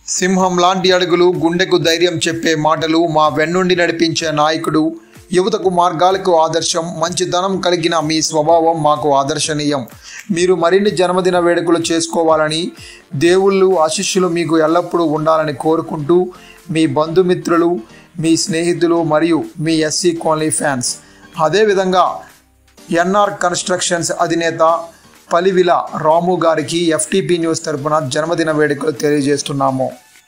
సింహం లాంటి అడుగులు, గుండెకు ధైర్యం చెప్పే మాటలు, మా వెన్నుండి నడిపించే నాయకుడు, యువతకు మార్గాలకు ఆదర్శం, మంచితనం కలిగిన మీ స్వభావం మాకు ఆదర్శనీయం. మీరు మరిన్ని జన్మదిన వేడుకలు చేసుకోవాలని, దేవుళ్ళు ఆశీస్సులు మీకు ఎల్లప్పుడూ ఉండాలని కోరుకుంటూ మీ బంధుమిత్రులు, మీ స్నేహితులు మరియు మీ ఎస్సీ కాలనీ ఫ్యాన్స్. అదేవిధంగా ఎన్ఆర్ కన్స్ట్రక్షన్స్ అధినేత పలివిల రాము గారికి ఎఫ్టీపీ న్యూస్ తరపున జన్మదిన వేడుకలు తెలియజేస్తున్నాము.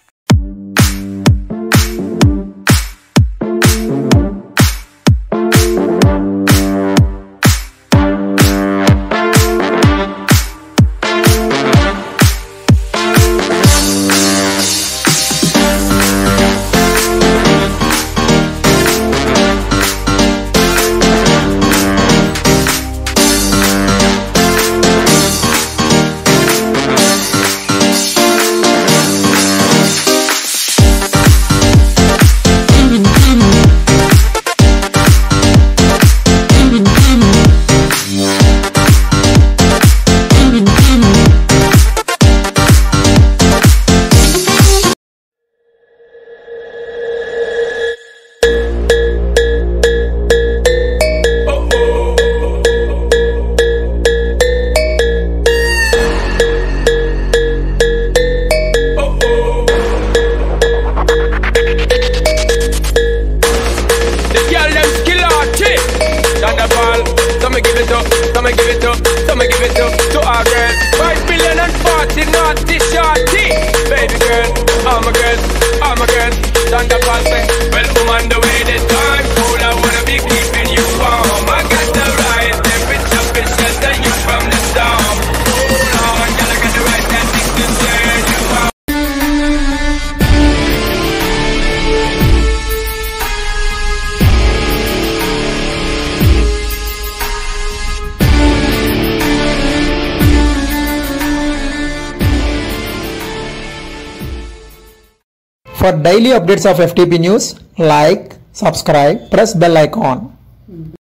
Some give it up to our girls. 5 billion and 40 naughty shorty. Baby girl, all my girls, stand up and say, well, woman, the way this time cool, I wanna be keeping you warm. I got the right temperature, and shelter you from the storm. Hold on, girl, I got the right tactics to turn you on. For daily updates of FTP news, like, subscribe, press bell icon.